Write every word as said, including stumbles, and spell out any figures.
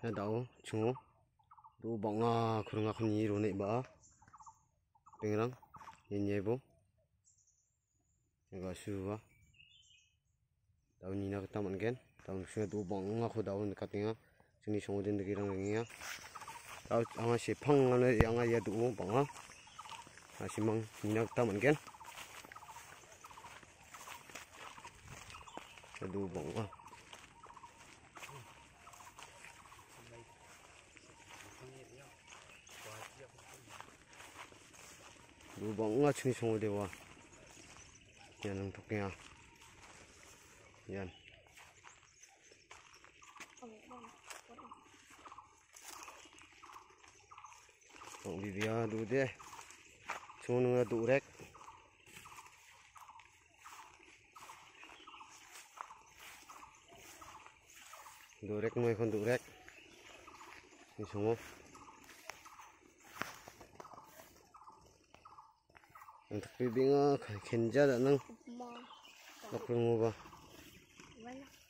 ya daw chungo do banga khurunga khni ro nei ba pengrang yenyebo ga suwa daw ni na ta mangen daw sing do banga khu daw ni katinga sini songo den de girang ngia daw anga si phang ane anga ya do banga asimang ni na ta mangen do banga lubang nga chung sung dewa yan ang tuknya yan ang bibia du de chung nga du rek du rek mo ikon du rek ni sungo untuk bibinga kenja dan nang nak berumah.